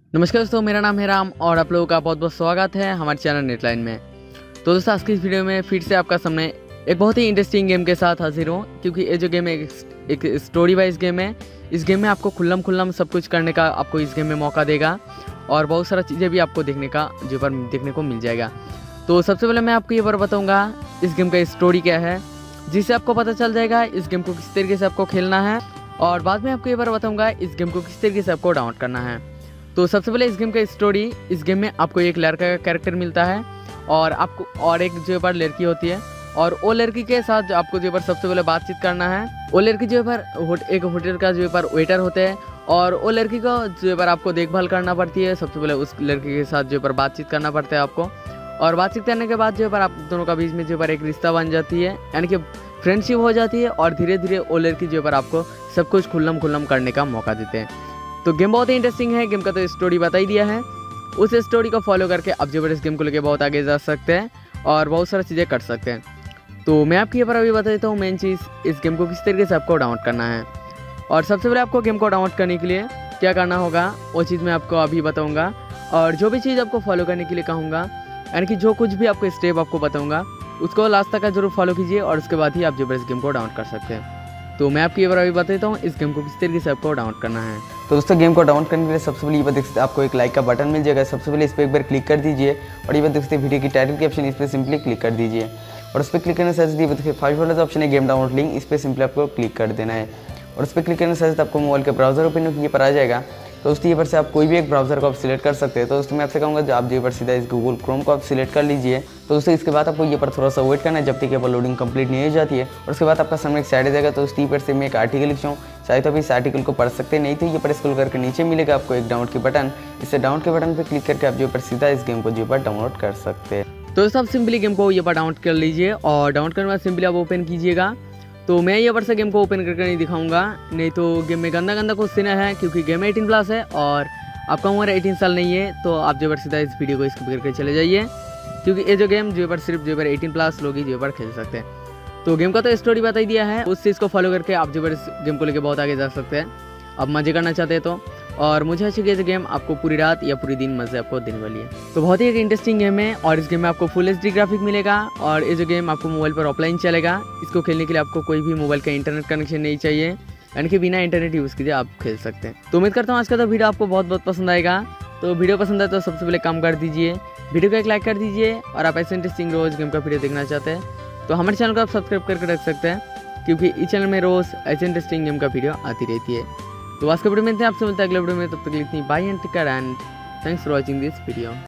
नमस्कार दोस्तों, मेरा नाम है राम और आप लोगों का बहुत बहुत स्वागत है हमारे चैनल नेटलाइन में। तो दोस्तों, आज की इस वीडियो में फिर से आपका सामने एक बहुत ही इंटरेस्टिंग गेम के साथ हाजिर हूँ, क्योंकि ये जो गेम है एक स्टोरी वाइज गेम है। इस गेम में आपको खुल्लम सब कुछ करने का आपको इस गेम में मौका देगा और बहुत सारा चीज़ें भी आपको देखने को मिल जाएगा। तो सबसे पहले मैं आपको ये बार बताऊँगा इस गेम का स्टोरी क्या है, जिससे आपको पता चल जाएगा इस गेम को किस तरीके से आपको खेलना है, और बाद में आपको ये बार बताऊँगा इस गेम को किस तरीके से आपको डाउनलोड करना है। तो सबसे पहले इस गेम का स्टोरी, इस गेम में आपको एक लड़का का कैरेक्टर मिलता है और आपको और एक जो पर लड़की होती है, और वो लड़की के साथ जो आपको जो पर सबसे पहले बातचीत करना है। वो लड़की जो पर एक होटल का जो पर वेटर होते हैं, और वो लड़की को जो पर आपको देखभाल करना पड़ती है। सबसे पहले उस लड़की के साथ जो पर बातचीत करना पड़ता है आपको, और बातचीत करने के बाद जो पर आप दोनों का बीच में जो पर एक रिश्ता बन जाती है, यानी कि फ्रेंडशिप हो जाती है, और धीरे धीरे वो लड़की जो पर आपको सब कुछ खुल्लम करने का मौका देते हैं। तो गेम बहुत ही इंटरेस्टिंग है। गेम का तो स्टोरी बता ही दिया है, उस स्टोरी को फॉलो करके आप जो इस गेम को लेके बहुत आगे जा सकते हैं और बहुत सारी चीज़ें कर सकते हैं। तो मैं आपको ये पर अभी बता देता हूँ मेन चीज़, इस गेम को किस तरीके से आपको डाउनलोड करना है। और सबसे पहले आपको गेम को डाउनलोड करने के लिए क्या करना होगा वो चीज़ मैं आपको अभी बताऊँगा, और जो भी चीज़ आपको फॉलो करने के लिए कहूँगा, यानी कि जो कुछ भी आपको स्टेप आपको बताऊँगा उसको लास्ट तक जरूर फॉलो कीजिए, और उसके बाद ही आप जो इस गेम को डाउनलोड कर सकते हैं। तो मैं आपको ये बार अभी बता देता हूँ इस गेम को किस तरीके से आपको डाउनलोड करना है। तो दोस्तों, गेम को डाउनलोड करने के लिए सबसे पहले ये बात देख सकते हैं, आपको एक लाइक का बटन मिल जाएगा। सबसे पहले इस पर एक बार क्लिक कर दीजिए, और ये बात देख सकते हैं वीडियो की टाइटल के ऑप्शन, इस पर सिंपली क्लिक कर दीजिए, और उस पर क्लिक करने से देखिए फर्स्ट वाला जो ऑप्शन है गेम डाउनलोड लिंक, इस पर सिंपली आपको क्लिक कर देना है, और उस पर क्लिक करने से आपको मोबाइल के ब्राउजर ओपन ये पर आ जाएगा। तो दोस्तों, ये पर से आप कोई भी एक ब्राउजर को आप सिलेक्ट कर सकते हैं। तो दोस्तों, मैं आपसे कहूँगा जो आप ये पर सीधा इस गूगल क्रोम को आप सिलेक्ट कर लीजिए। तो दोस्तों, इसके बाद आपको ये पर थोड़ा सा वेट करना है जब तक ये पर लोडिंग कंप्लीट नहीं हो जाती है, और उसके बाद आपका सामने एक साइड आ जाएगा। तो उस पर से मैं एक आर्टिकल लिखता हूँ, चाहे तो आप इस आर्टिकल को पढ़ सकते हैं, नहीं तो ये पर स्क्रॉल करके नीचे मिलेगा आपको एक डाउनलोड की बटन। इससे डाउनलोड के बटन पर क्लिक करके आप जो पर सीधा इस गेम को जो पर डाउनलोड कर सकते हैं। तो सब सिंपली गेम को ये पर डाउनलोड कर लीजिए, और डाउनलोड करने के बाद सिंपली आप ओपन कीजिएगा। तो मैं ये पर से गेम को ओपन करके नहीं दिखाऊंगा, नहीं तो गेम में गंदा क्वेश्चन है, क्योंकि गेम 18+ है और आपका उम्र 18 साल नहीं है। तो आप जो पर सीधा इस वीडियो को स्किप करके चले जाइए, क्योंकि ये जो गेम जो पर सिर्फ जो पर 18+ लोग ही जो पर खेल सकते हैं। तो गेम का तो स्टोरी बता ही दिया है, उस चीज़ को फॉलो करके आप जो पर इस गेम को लेकर बहुत आगे जा सकते हैं, अब मज़े करना चाहते हैं तो। और मुझे अच्छी ये गेम आपको पूरी रात या पूरी दिन मज़े आपको देने वाली है। तो बहुत ही एक इंटरेस्टिंग गेम है, और इस गेम में आपको फुल HD ग्राफिक मिलेगा, और ये जो गेम आपको मोबाइल पर ऑफलाइन चलेगा। इसको खेलने के लिए आपको कोई भी मोबाइल का इंटरनेट कनेक्शन नहीं चाहिए, यानी कि बिना इंटरनेट यूज़ कीजिए आप खेल सकते हैं। तो उम्मीद करता हूँ आज का तो वीडियो आपको बहुत पसंद आएगा। तो वीडियो पसंद आए तो सबसे पहले काम कर दीजिए, वीडियो को एक लाइक कर दीजिए, और आप ऐसे इंटरेस्टिंग रोज़ गेम का वीडियो देखना चाहते हैं तो हमारे चैनल को आप सब्सक्राइब करके रख सकते हैं, क्योंकि इस चैनल में रोज़ ऐसे इंटरेस्टिंग गेम का वीडियो आती रहती है। तो आज के वीडियो में आपसे मिलता है अगले वीडियो में, तब तक इतनी bye and take care and thanks for watching this video.